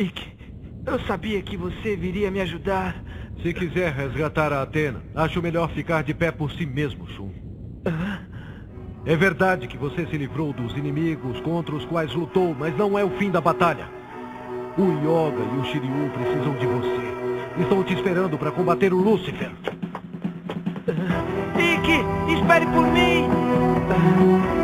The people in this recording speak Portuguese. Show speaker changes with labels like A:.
A: Ikki, eu sabia que você viria me ajudar.
B: Se quiser resgatar a Athena, acho melhor ficar de pé por si mesmo, Shun. É verdade que você se livrou dos inimigos contra os quais lutou, mas não é o fim da batalha. O Yoga e o Shiryu precisam de você. Estão te esperando para combater o Lúcifer.
A: Ikki, espere por mim!